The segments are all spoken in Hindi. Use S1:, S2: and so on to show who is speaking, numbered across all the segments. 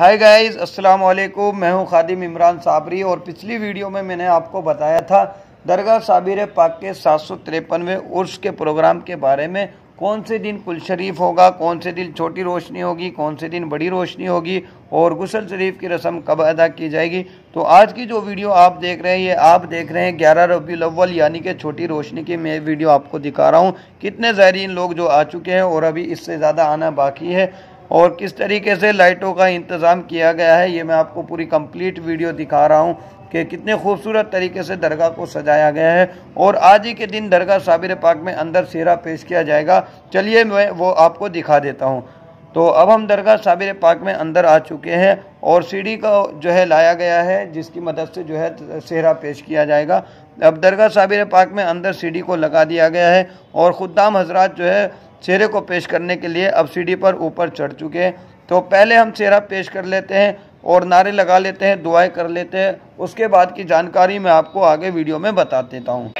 S1: हाय गाइस, अस्सलाम वालेकुम। मैं हूं खादिम इमरान साबरी और पिछली वीडियो में मैंने आपको बताया था दरगाह साबिर पाक के 753वें उर्स के प्रोग्राम के बारे में। कौन से दिन कुल शरीफ होगा, कौन से दिन छोटी रोशनी होगी, कौन से दिन बड़ी रोशनी होगी और गुस्ल शरीफ की रस्म कब अदा की जाएगी। तो आज की जो वीडियो आप देख रहे हैं ये आप देख रहे हैं 11 रबीउल अव्वल यानी कि छोटी रोशनी की मैं वीडियो आपको दिखा रहा हूँ। कितने ज़ायरीन लोग जो आ चुके हैं और अभी इससे ज़्यादा आना बाकी है और किस तरीके से लाइटों का इंतज़ाम किया गया है ये मैं आपको पूरी कंप्लीट वीडियो दिखा रहा हूँ कि कितने खूबसूरत तरीके से दरगाह को सजाया गया है। और आज ही के दिन दरगाह साबिर पाक में अंदर सेहरा पेश किया जाएगा। चलिए मैं वो आपको दिखा देता हूँ। तो अब हम दरगाह साबिर पाक में अंदर आ चुके हैं और सीढ़ी का जो है लाया गया है जिसकी मदद से जो है सेहरा पेश किया जाएगा। अब दरगाह साबिर पाक में अंदर सीढ़ी को लगा दिया गया है और खुद्दाम हजरात जो है सेहरे को पेश करने के लिए अब सीढ़ी पर ऊपर चढ़ चुके हैं। तो पहले हम सेहरा पेश कर लेते हैं और नारे लगा लेते हैं, दुआएं कर लेते हैं। उसके बाद की जानकारी मैं आपको आगे वीडियो में बता देता हूँ।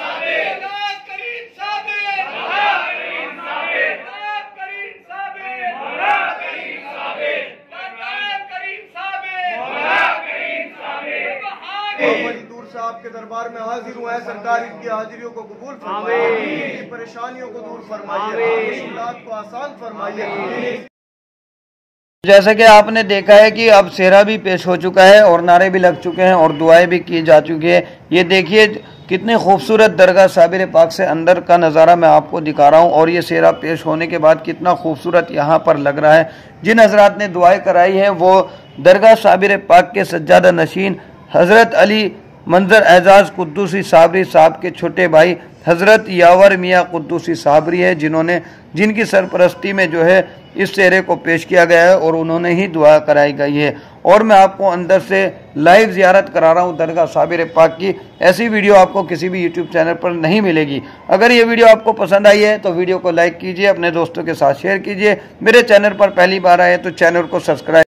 S2: आपके दरबार में हाजिर हुआ है, सरकार की हाजिरियों को कबूल फरमाइए, परेशानियों को दूर फरमाइए, मुश्किलात को आसान फरमाइए।
S1: जैसे कि आपने देखा है कि अब सेहरा भी पेश हो चुका है और नारे भी लग चुके हैं और दुआएं भी की जा चुकी है। ये देखिए कितने खूबसूरत दरगाह साबिर पाक से अंदर का नज़ारा मैं आपको दिखा रहा हूँ और ये सेहरा पेश होने के बाद कितना खूबसूरत यहाँ पर लग रहा है। जिन हजरात ने दुआएं कराई हैं वो दरगाह साबिर पाक के सज्जादा नशीन हज़रत अली मंजर एजाज कुद्दूसी साबरी साहब के छोटे भाई हज़रत यावर मियाँ कुद्दूसी साबरी है जिनकी सरपरस्ती में जो है इस सेहरे को पेश किया गया है और उन्होंने ही दुआ कराई गई है। और मैं आपको अंदर से लाइव ज़ियारत करा रहा हूँ दरगाह साबिर पाक की। ऐसी वीडियो आपको किसी भी यूट्यूब चैनल पर नहीं मिलेगी। अगर ये वीडियो आपको पसंद आई है तो वीडियो को लाइक कीजिए, अपने दोस्तों के साथ शेयर कीजिए। मेरे चैनल पर पहली बार आए तो चैनल को सब्सक्राइब